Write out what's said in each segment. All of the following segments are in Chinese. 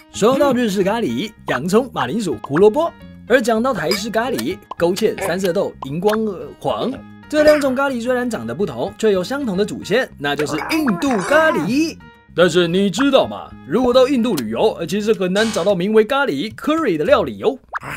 说到日式咖喱，洋葱、马铃薯、胡萝卜；而讲到台式咖喱，勾芡、三色豆、荧光黄。这两种咖喱虽然长得不同，却有相同的主线，那就是印度咖喱。但是你知道吗？如果到印度旅游，其实很难找到名为咖喱 curry 的料理哦。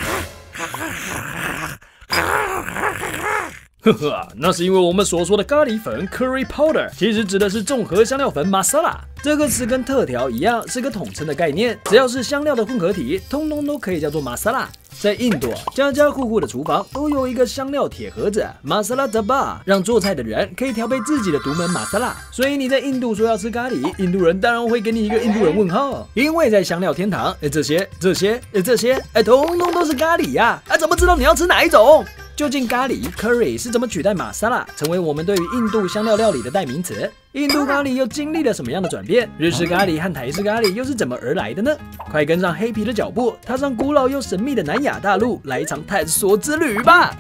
呵呵，那是因为我们所说的咖喱粉 curry powder 其实指的是综合香料粉 masala。这个词跟特调一样，是个统称的概念，只要是香料的混合体，通通都可以叫做 masala。在印度，家家户户的厨房都有一个香料铁盒子 masala dabba， 让做菜的人可以调配自己的独门 masala。所以你在印度说要吃咖喱，印度人当然会给你一个印度人问号，因为在香料天堂，这些，通通都是咖喱呀！怎么知道你要吃哪一种？究竟咖喱 curry 是怎么取代玛莎拉，成为我们对于印度香料料理的代名词？印度咖喱又经历了什么样的转变？日式咖喱和台式咖喱又是怎么而来的呢？快跟上黑皮的脚步，踏上古老又神秘的南亚大陆，来一场探索之旅吧！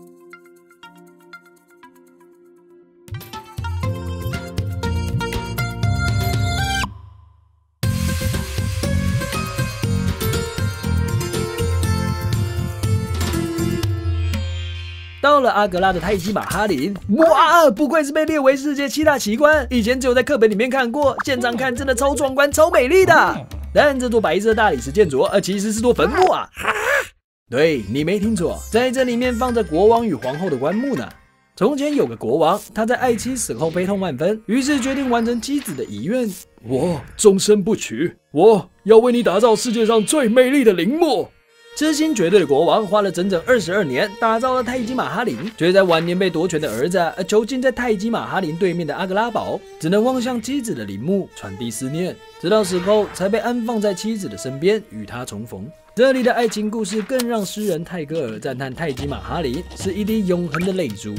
到了阿格拉的泰姬玛哈林，哇，不愧是被列为世界7大奇观，以前只有在课本里面看过，现场看真的超壮观、超美丽的。但这座白色大理石建筑，其实是座坟墓啊！对，你没听错，在这里面放着国王与皇后的棺木呢。从前有个国王，他在爱妻死后悲痛万分，于是决定完成妻子的遗愿：我终身不娶，我要为你打造世界上最美丽的陵墓。痴心绝对的国王花了整整22年打造了泰姬玛哈林，却在晚年被夺权的儿子囚禁在泰姬玛哈林对面的阿格拉堡，只能望向妻子的陵墓传递思念，直到死后才被安放在妻子的身边与她重逢。这里的爱情故事更让诗人泰戈尔赞叹泰姬玛哈林是一滴永恒的泪珠。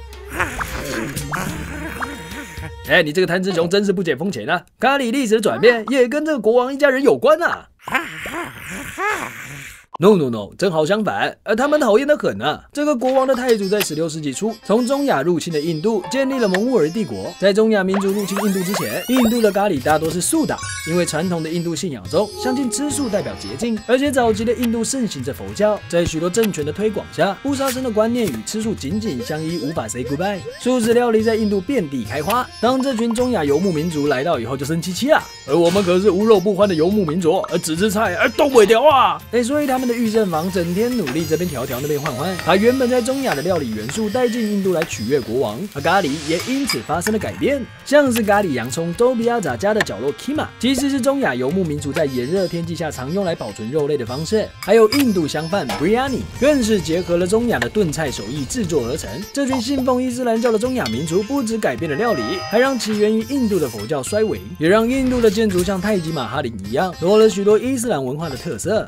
你这个贪吃熊真是不解风情啊！咖喱历史的转变也跟这个国王一家人有关啊。No， 正好相反，他们讨厌得很啊！这个国王的太祖在16世纪初从中亚入侵了印度，建立了蒙兀儿帝国。在中亚民族入侵印度之前，印度的咖喱大多是素的，因为传统的印度信仰中，相信吃素代表洁净，而且早期的印度盛行着佛教，在许多政权的推广下，不杀生的观念与吃素紧紧相依，无法 say goodbye。素食料理在印度遍地开花。当这群中亚游牧民族来到以后，就生气气了。而我们可是无肉不欢的游牧民族，只吃菜，动不了啊！所以他们的御膳房整天努力这边调那边换，把原本在中亚的料理元素带进印度来取悦国王，而咖喱也因此发生了改变。像是咖喱洋葱多比亚扎加的角落 kima， 其实是中亚游牧民族在炎热天气下常用来保存肉类的方式。还有印度香饭 biryani， 更是结合了中亚的炖菜手艺制作而成。这群信奉伊斯兰教的中亚民族不只改变了料理，还让起源于印度的佛教衰微，也让印度的建筑像泰姬玛哈林一样，多了许多伊斯兰文化的特色。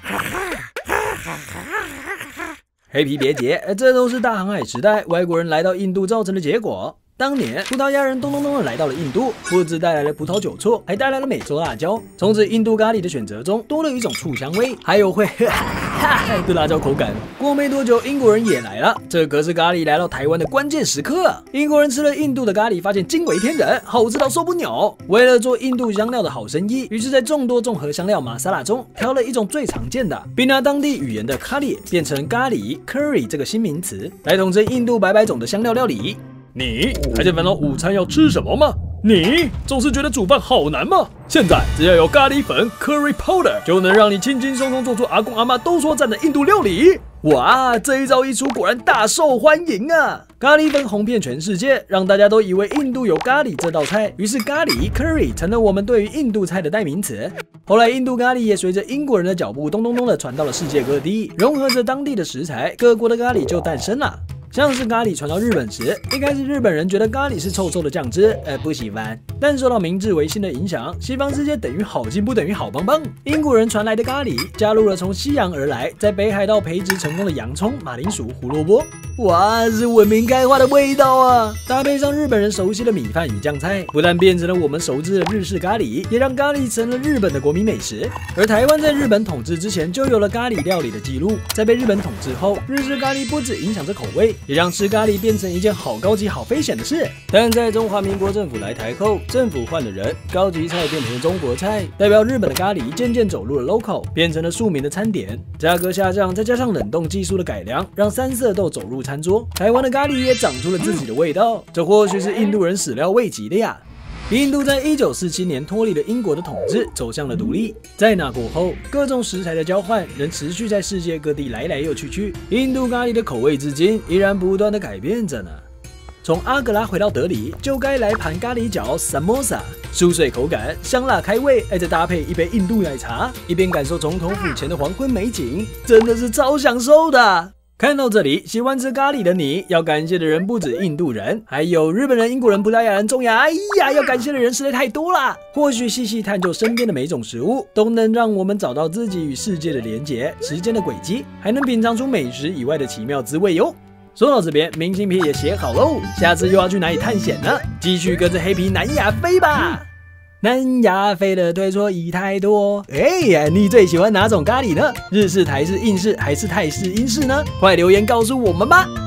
黑皮别急，这都是大航海时代外国人来到印度造成的结果。当年葡萄牙人咚的来到了印度，不只带来了葡萄酒醋，还带来了美洲辣椒。从此印度咖喱的选择中多了一种醋香味，还有会的辣椒口感。过没多久，英国人也来了，这可是咖喱来到台湾的关键时刻。英国人吃了印度的咖喱，发现惊为天人，好吃到受不了。为了做印度香料的好生意，于是在众多综合香料玛莎拉中挑了一种最常见的，并拿当地语言的咖喱变成咖喱 curry 这个新名词，来统称印度百百种的香料料理。你还在烦恼午餐要吃什么吗？你总是觉得煮饭好难吗？现在只要有咖喱粉 curry powder， 就能让你轻轻松松做出阿公阿妈都说赞的印度料理。哇，这一招一出，果然大受欢迎啊！咖喱粉红遍全世界，让大家都以为印度有咖喱这道菜，于是咖喱 curry 成了我们对于印度菜的代名词。后来，印度咖喱也随着英国人的脚步咚的传到了世界各地，融合着当地的食材，各国的咖喱就诞生了。像是咖喱传到日本时，一开始日本人觉得咖喱是臭臭的酱汁，不喜欢。但受到明治维新的影响，西方世界等于好进步等于好棒棒。英国人传来的咖喱加入了从西洋而来，在北海道培植成功的洋葱、马铃薯、胡萝卜，哇，是文明开化的味道啊！搭配上日本人熟悉的米饭与酱菜，不但变成了我们熟知的日式咖喱，也让咖喱成了日本的国民美食。而台湾在日本统治之前就有了咖喱料理的记录，在被日本统治后，日式咖喱不只影响着口味， 也让吃咖喱变成一件好高级、好危险的事。但在中华民国政府来台后，政府换了人，高级菜变成了中国菜，代表日本的咖喱渐渐走入了 local， 变成了庶民的餐点。价格下降，再加上冷冻技术的改良，让三色豆走入餐桌，台湾的咖喱也长出了自己的味道。这或许是印度人始料未及的呀。印度在1947年脱离了英国的统治，走向了独立。在那过后，各种食材的交换仍持续在世界各地来来又去。印度咖喱的口味至今依然不断的改变着呢。从阿格拉回到德里，就该来盘咖喱饺 samosa， 酥脆口感，香辣开胃，再搭配一杯印度奶茶，一边感受总统府前的黄昏美景，真的是超享受的。看到这里，喜欢吃咖喱的你，要感谢的人不止印度人，还有日本人、英国人、葡萄牙人、中亚，哎呀，要感谢的人实在太多啦。或许细细探究身边的每种食物，都能让我们找到自己与世界的连结、时间的轨迹，还能品尝出美食以外的奇妙滋味哟。说到这边，明信片也写好喽，下次又要去哪里探险呢？继续跟着黑皮南亚飞吧！南亚飞的对错已太多。哎呀，你最喜欢哪种咖喱呢？日式、台式、印式还是泰式、英式呢？快留言告诉我们吧！